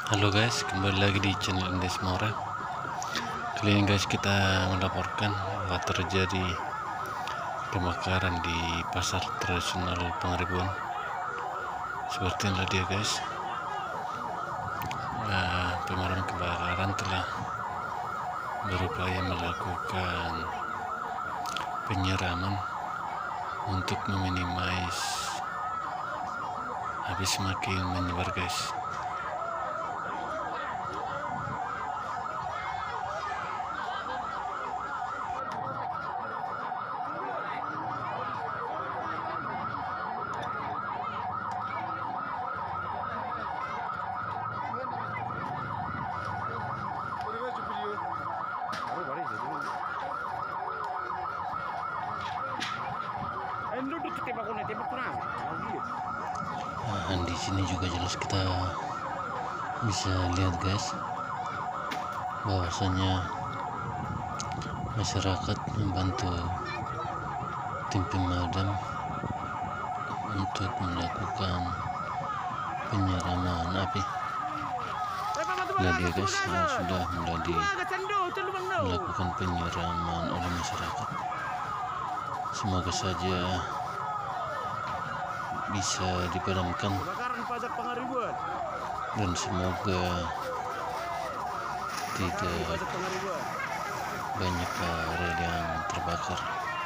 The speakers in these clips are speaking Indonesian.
Halo guys, kembali lagi di channel Indes Mora. Kali ini guys kita melaporkan bahwa terjadi pembakaran di pasar tradisional Pangaribuan. Seperti inilah dia guys. Pemadam kebakaran telah berupaya melakukan penyiraman untuk meminimais api semakin menyebar guys. Di sini juga jelas kita bisa lihat guys, bahwasanya masyarakat membantu tim pemadam untuk melakukan penyiraman api. Lihat dia guys, sudah mulai melakukan penyiraman oleh masyarakat. Semoga saja bisa dipadamkan dan semoga tidak banyak rel yang terbakar.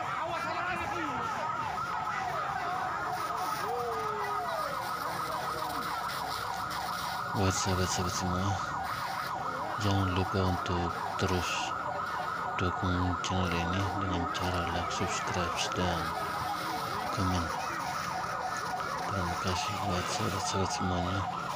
Buat sahabat-sahabat semua, jangan lupa untuk terus dukung channel ini dengan cara like, subscribe, dan komen. Terima kasih buat sahabat-sahabat semuanya.